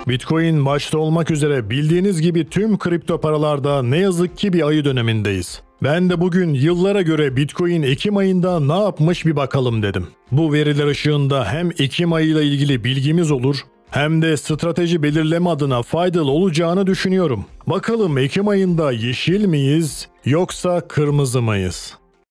Bitcoin başta olmak üzere bildiğiniz gibi tüm kripto paralarda ne yazık ki bir ayı dönemindeyiz. Ben de bugün yıllara göre Bitcoin Ekim ayında ne yapmış bir bakalım dedim. Bu veriler ışığında hem Ekim ayıyla ilgili bilgimiz olur hem de strateji belirleme adına faydalı olacağını düşünüyorum. Bakalım Ekim ayında yeşil miyiz yoksa kırmızı mıyız?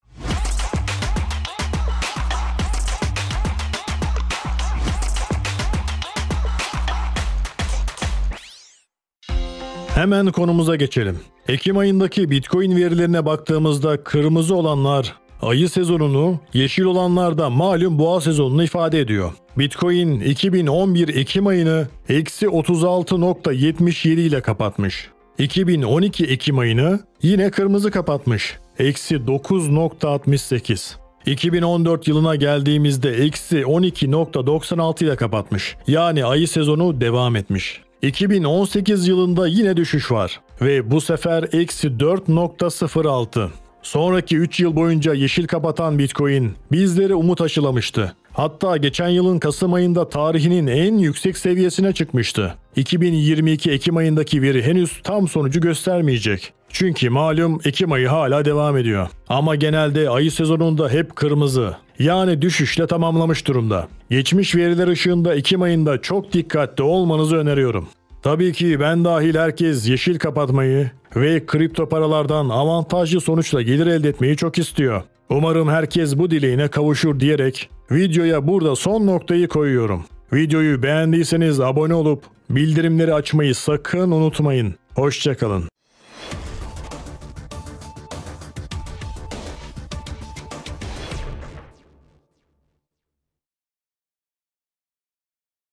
Hemen konumuza geçelim. Ekim ayındaki Bitcoin verilerine baktığımızda kırmızı olanlar ayı sezonunu, yeşil olanlar da malum boğa sezonunu ifade ediyor. Bitcoin 2011 Ekim ayını eksi 36.77 ile kapatmış. 2012 Ekim ayını yine kırmızı kapatmış. Eksi 9.68. 2014 yılına geldiğimizde eksi 12.96 ile kapatmış. Yani ayı sezonu devam etmiş. 2018 yılında yine düşüş var ve bu sefer eksi 4.06. Sonraki 3 yıl boyunca yeşil kapatan Bitcoin bizlere umut aşılamıştı. Hatta geçen yılın Kasım ayında tarihinin en yüksek seviyesine çıkmıştı. 2022 Ekim ayındaki veri henüz tam sonucu göstermeyecek. Çünkü malum Ekim ayı hala devam ediyor. Ama genelde ayı sezonunda hep kırmızı. Yani düşüşle tamamlamış durumda. Geçmiş veriler ışığında Ekim ayında çok dikkatli olmanızı öneriyorum. Tabii ki ben dahil herkes yeşil kapatmayı ve kripto paralardan avantajlı sonuçla gelir elde etmeyi çok istiyor. Umarım herkes bu dileğine kavuşur diyerek videoya burada son noktayı koyuyorum. Videoyu beğendiyseniz abone olup bildirimleri açmayı sakın unutmayın. Hoşça kalın.